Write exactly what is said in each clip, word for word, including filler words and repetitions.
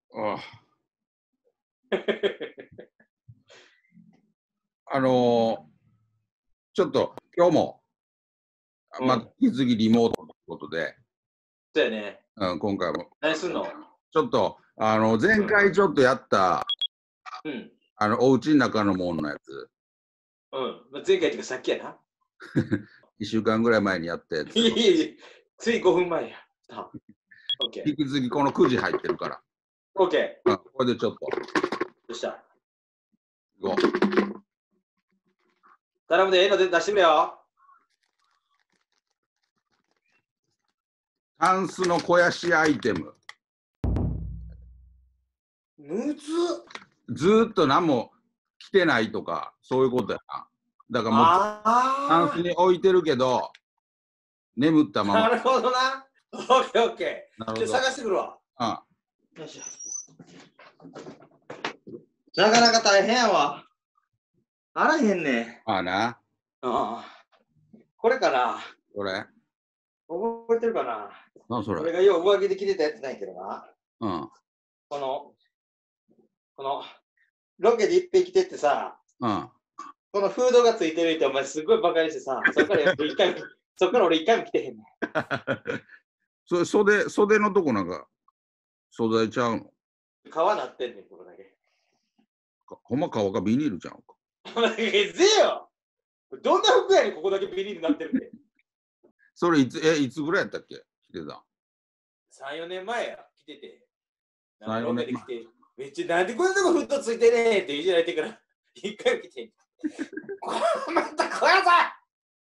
ああのー、ちょっと今日も、 うんまあ、引き続きリモートということで、 そうやね。 うん、今回も、 何すんの？ ちょっと、あの、前回ちょっとやった、 うん。 あの、お家の中のもんのやつ、 うん。まあ、前回っていうかさっきやな。 いっしゅうかんぐらい前にやったやつ、 いやいやいや、ついごふんまえや。あ、オッケー。 引き続きこのくじ入ってるから、 オッケうん、これでちょっと、 ー。どうした？ ご頼むで、ええので出してくれよ。 タンスの肥やしアイテム、 むずっ。 ずーっと何も着てないとか、そういうことやな。だからもう、タンスあに置いてるけど、眠ったあ。 まま。 なるほどな。オッケーオッケー。じゃあなるほど。 探してくるわ。 うん。 よいしょ。なかなか大変やわ。あらへんね。 まあな、 ああ。これかな。 これ。 覚えてるかな。 な、それ。 俺がよう上着で着てたやつないけどな。 うん。 この、この、ロケでいっぺん着てってさ、 うん。 このフードがついてるってお前すごいバカにしてさ、そっからやっぱ一回も、そっから俺一回も着てへんねん。 それ袖、袖のとこなんか、素材ちゃうの？ 皮なってんねん、ここだけ。 かほんま皮がビニールちゃうか。 お前、えぜえよ。どんな服やねん、ここだけビニールになってるって。 それいつ、え、いつぐらいやったっけ着てた。 さん、よねんまえや、着てて。なんかさんよねんロケで着て、めっちゃなんでこんなとこフットついてねえっていじられてから、一回も着てん。こまたこやさ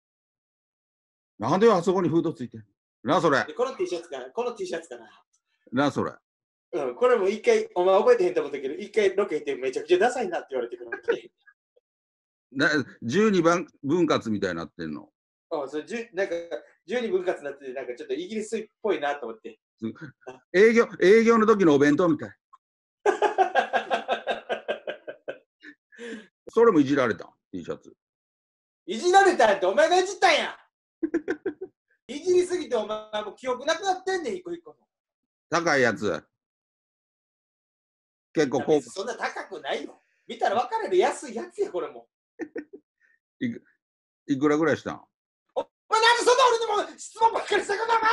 なんであそこにフードついてんの？な、それ。 でこの T シャツかな、この T シャツかな。 な、それ。 うん、これも一回、お前覚えてへんと思ったけど、一回ロケ行ってめちゃくちゃダサいなって言われてから着てへん。 な、じゅうにばん分割みたいになってんの。 あそれじゅなんかじゅうに分割になってて、なんかちょっとイギリスっぽいなと思って。 営業、営業の時のお弁当みたい。それもいじられた T シャツ。 いじられたんってお前がいじったんや。いじりすぎてお前もう記憶なくなってんねん、一個一個の。 高いやつ。結構こう。 そんな高くないよ。見たら分かれる安いやつや、これも。 いくいくらぐらいしたん？ お前なんでそんな俺にも質問ばっかりしたくない。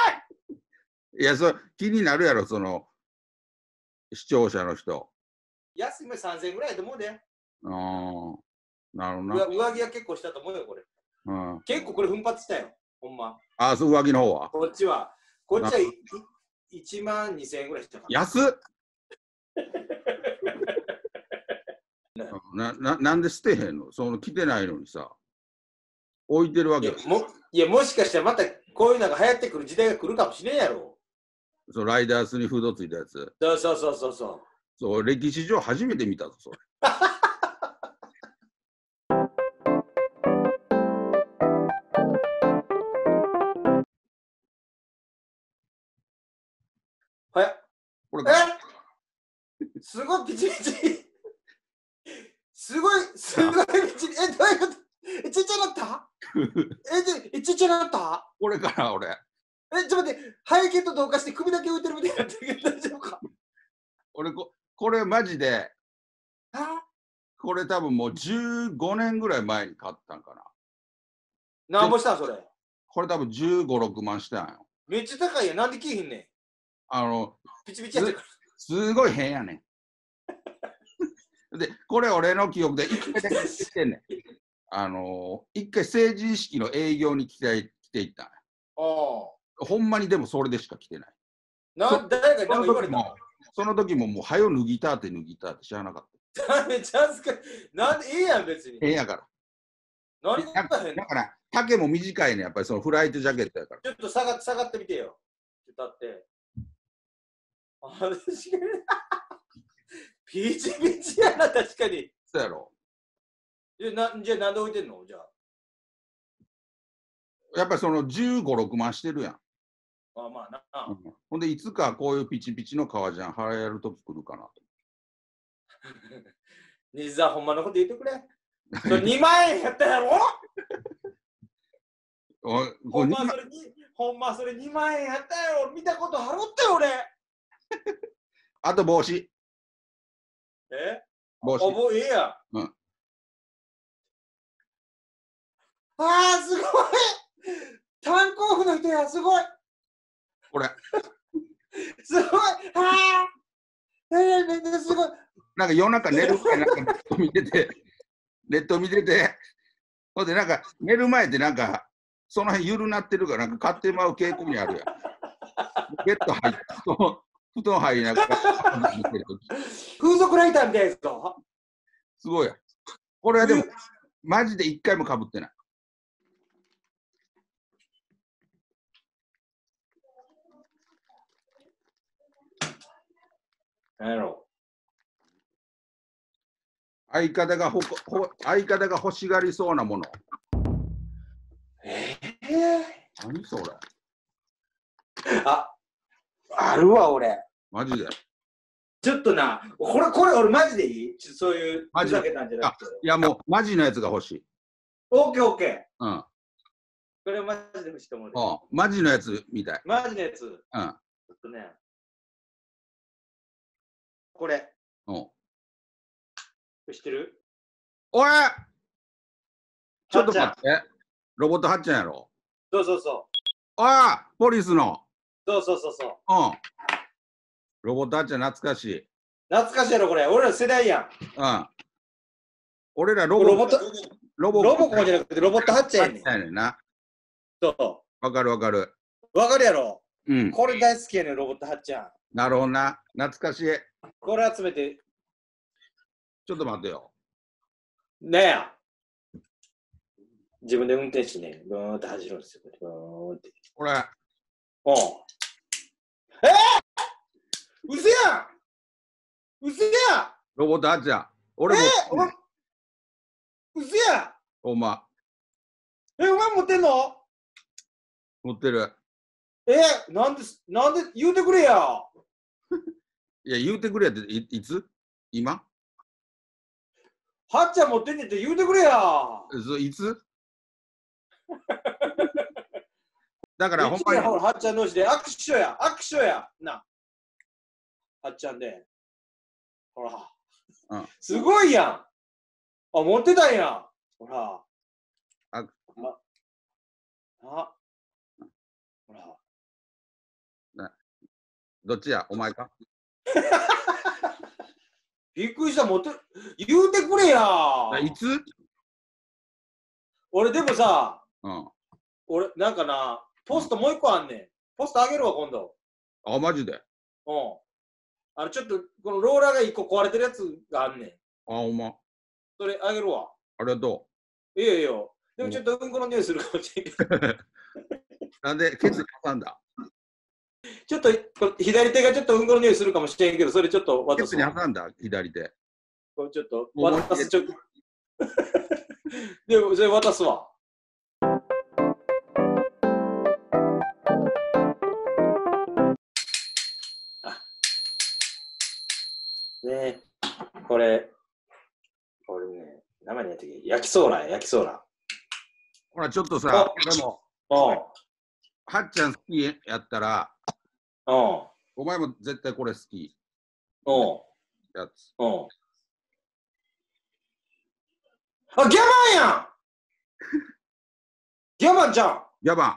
いや、そ気になるやろ、その視聴者の人。 安いもさんぜんえんぐらいだと思うで。 ああ、なるほどな。 上着は結構したと思うよ、これ。 うん、 結構これ奮発したよ、ほんま。 ああ、そう、上着の方は。 こっちは、こっちはいちまんにせんえんぐらいしたかな。 安っなななんで捨てへんの？その着てないのにさ、置いてるわけいやもいや、もしかしたらまたこういうのが流行ってくる時代が来るかもしれんやろ。 そうライダースにフードついたやつ。 そうそうそうそうそう。 そう、歴史上初めて見たぞ、それ。 はやこれか。 えすごいピチピチ。すごい、すごいピチピチ。え、どういうこと？え、ちっちゃなったえ、で、ちっちゃなったこれから俺。 え、ちょっと待って、背景と同化して首だけ浮いてるみたいになってるけど大丈夫か？ 俺こ、これマジで、 あこれ多分もうじゅうごねんぐらい前に買ったんかな。 なんぼしたんそれ。 これ多分じゅうご、ろくまんしたんよ。 めっちゃ高いやん。なんで着いへんねん。 あの、 ピチピチやったから。 すごい変やねん。で、これ俺の記憶で一回だけ着てんねん。あのー、一回成人式の営業に来て着ていったんや。 あほんまにでもそれでしか着てない。 な誰かその何か言われた時も、その時ももう、はよ脱ぎたって脱ぎたって知らなかった。 めっちゃ恥ずかしい。なんでいいやん、別に。 変やから。 何が変ねんだから、丈も短いね、やっぱりそのフライトジャケットやから。 ちょっと下が下がってみてよ。ちょっと立って。あ、確かに。ピチピチやな、確かに。 そうやろ。 じゃなじゃあなんで置いてんのじゃあ。 やっぱりそのじゅうご、ろくまんしてるやん。 あまあな。 うん、ほんで、いつかこういうピチピチの革ジャン流行るとき来るかなと。 西澤、ほんまのこと言ってくれ。それにまんえんやったやろほんまそれに、ほんまそれにまんえんやったやろ見たことあろって俺あと帽子。 帽子。 おぼええや。 うん。 ああ、すごい。炭鉱夫の人や、すごい。 これ。 すごい。ああ。ええ、めっちゃすごい。 なんか夜中寝る前なんかネット見てて、ネット見てて、ほんでなんか寝る前ってなんか、その辺緩なってるからなんか買ってまう傾向にあるやん。ベッド入って、布団入りながら見てる時。 風俗ライターみたいですか？ すごいや。これはでも、マジで一回もかぶってない。 なんやろ。 相方がほこほ相方が欲しがりそうなもの。 ええ何それ。 あ、あるわ、俺。 マジで。 ちょっとな、これ、これ、俺マジでいい？ちょそういう、 マジでふざけたんじゃなくて。 いやもう、マジのやつが欲しい。 オッケーオッケー。 うん。 これマジで欲しいと思うで。 ああマジのやつみたい。 マジのやつ。 うん。 ちょっとね。これ。 うん知ってる？ おいちょっとはっちゃん待って。ロボットはっちゃんやろ。 そうそうそう。 おいポリスの。 そうそうそうそう。 うん。ロボットはっちゃん懐かしい。 懐かしいやろ、これ。俺ら世代やん。 うん。俺らロボロボット、 ロボロボコンじゃなくてロボットはっちゃんやねん。 やねんな。 そわかるわかる。 う。わかるやろ。 うん。 これ大好きやねん、ロボットはっちゃん。 なるほどな。懐かしい。 これ集めて、 ちょっと待ってよ。 ねえ。自分で運転してね、ブーンって走るんですよ。ブーンって。 これ。 おう。えー、うせやんうせやロボットはっちゃん。俺も。 えー、おうせやほんま。 え、お前持ってんの？ 持ってる。 えー、なんで、なんで言うてくれや。 いや、言うてくれってい、いつ今はっちゃん持ってんねんって言うてくれや。 そいつだからほんまに。 はっちゃん同士で握手しようや。握手しようや。な。はっちゃんで。ほら。 うん、 すごいやん。あ、持ってたんや。ほら。 あ、 あ。あ。ほら。 などっちやお前かびっくりした。持って、言うてくれや。 いつ俺でもさ、 うん。 俺、なんかな、ポストもう一個あんねん。ポストあげるわ、今度。 あ、マジで。 うん。あの、ちょっと、このローラーが一個壊れてるやつがあんねん。 あ、ほんま。 それあげるわ。 ありがといいよいいよ。でもちょっとうんこの匂いするかもしれんけど。 う。なんで、ケツ挟んだちょっとこれ左手がちょっとうんこの匂いするかもしれんけど、それちょっとケツに渡すわ。 挟んだ左手。 これちょっともう渡す。ちょっとでも、それ渡すわ。ねえ、これ、これね、名前何やったっけ？焼きソーラーや、焼きソーラー。 ほら、ちょっとさ、でも、 うん。 はっちゃん好きやったら、 うん。 お前も絶対これ好きうん。 やつ。 うん。あ、ギャバンやんギャバンちゃんギャバン。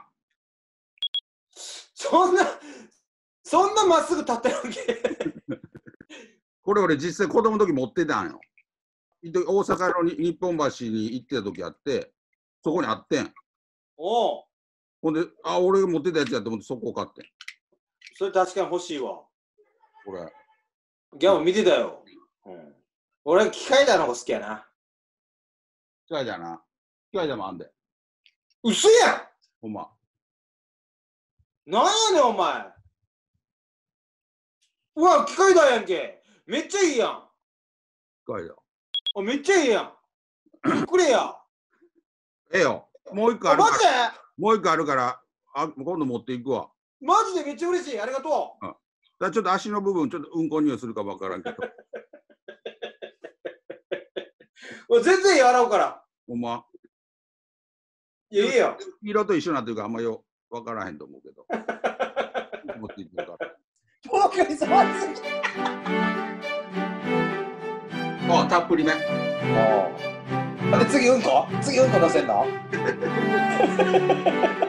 そんな、そんなまっすぐ立ってるわけこれ俺実際子供の時持ってたんよ。大阪のに日本橋に行ってた時あって、そこにあってん。 おう。 ほんで、あ、俺が持ってたやつやと思ってそこを買ってん。 それ確かに欲しいわ。 これ。 ギャバン見てたよ。うん。俺、機械だのが好きやな。 機械だな。機械だもあんで。 うそやんほんま。 なんやねん、お前。うわ、機械だやんけ。めっちゃいいやん。 機械だ。 あ、めっちゃいいやん。ゆっくりや。 ええよ。もう一個ああ、 るから。 マジでもう一個あるから、あ、今度持っていくわ。 マジでめっちゃ嬉しい。ありがとう。 だからちょっと足の部分、ちょっとうんこ匂いするかわからんけど。 俺全然洗うから。 ほんま。 いや、いいよ。 色と一緒になってるからあんまよわからへんと思うけど。持っていくから。 僕に触りすぎもうたっぷりめ。 ああ。で次うんこ次うんこ乗せんの